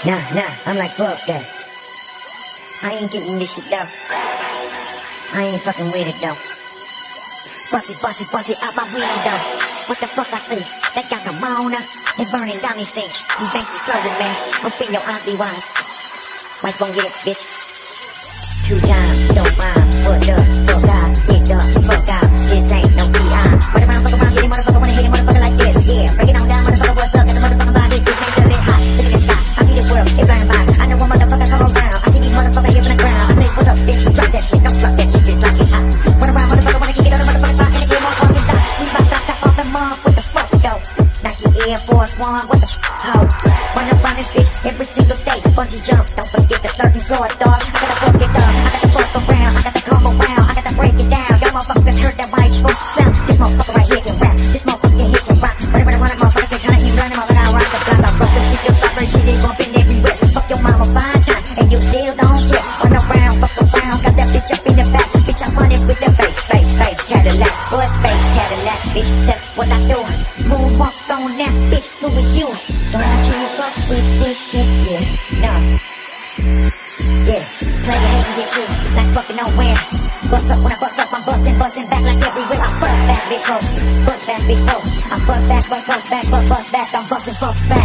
Nah, I'm like, fuck that. I ain't getting this shit though. I ain't fucking with it though. Bust it out my window. What the fuck I see? They got the Mona. They burning down these things. These banks is closing, man. Open your eyes, be wise. Why's gon' get it, bitch? 2 times, don't mind. What the fuck out? Get the fuck out. This ain't no BI. Run around, fuck around, get it, motherfucker. Wanna hit it, motherfucker, like this. Yeah, break it on down, motherfucker. What's up? Get the motherfucker by this. This ain't the lit hot. Look at the sky. I see the world. It flying by. I know one motherfucker come around. I see these motherfuckers here from the ground. I say, what's up, bitch? Drop that shit. Don't drop that shit. Just like it's hot. Run around, motherfucker. Wanna kick it on the motherfucker spot. And it get more fucking dot. We about to stop off the mug. What the fuck, though? Nike Air Force One. What the hoe? Run around this bitch every single day. Bungee jump. Don't forget the 13th floor, dog. I gotta fuck it up. I gotta fuck around. I gotta come around. I gotta break it down. Y'all motherfuckers heard that white spook sound. This motherfucker right here can rap. This motherfucker here can rock. Run that motherfucker say, kinda you learn him. I rock the block. I fuck the shit, the vibration, they bumping everywhere. Fuck your mama 5 times, and you still don't care. Run around, fuck around. Got that bitch up in the back. Bitch, I run it with the face Cadillac. Boy, face Cadillac, bitch. That's what I do. Moonwalk on that bitch. Who is you? Don't you fuck with this shit, yeah. No. Yeah, player hate and get you like fucking nowhere. Bust up when I bust up, I'm busting back like everywhere. I bust back, bitch, ho. Bust back, bitch, ho. I bust back, bust back. I'm busting fuck back.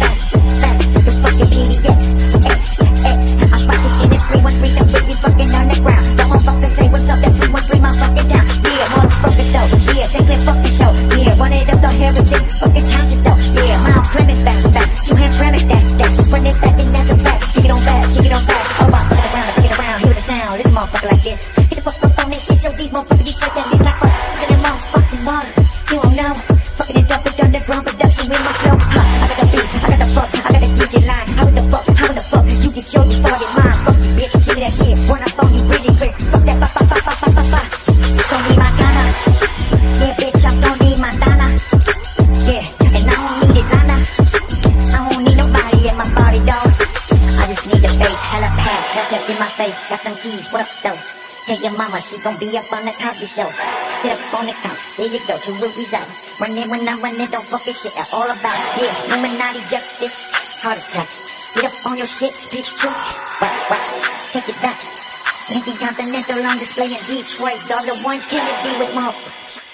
The fucking PDX, X. I'm busting in it 313, the boogie fucking on the ground. The motherfucker say what's up, that 313, my fucking down. Yeah, motherfucker though. Yeah, St. Clair fucking show. Yeah, run it up the Harrison, fucking township though. Yeah, Mount Clemens back. 2 hand traffic that. Run it back and that's a fact. Kick it on back. Oh, I bring it around, hear the sound. This motherfucker like this. Get the fuck up on this shit, so these motherfuckers get straight down this like fuck. Shit in that motherfucking water. You don't know. Fucking it up with underground production with my flow. I got the beat, I got the fuck, I got the DJ line. How in the fuck you get your before I get mine? Fuck you, bitch, give me that shit. Run up on you really quick. Fuck that, ba. Don't need my Ghana. Yeah, bitch, I don't need my Donna. Yeah, and I don't need Atlanta. I don't need nobody in my body, dog. I just need the bass, hella pack, hella in my face. Got them keys, what up though? Tell your mama she gon' be up on the Cosby Show. Sit up on the couch, there you go, 2 rupees out. Running when I'm running, don't fucking shit at all about. Yeah, Illuminati justice, heart attack. Get up on your shit, speak truth. What? Take it back. Lincoln Continental on display in Detroit. Dog, the one Kennedy was more.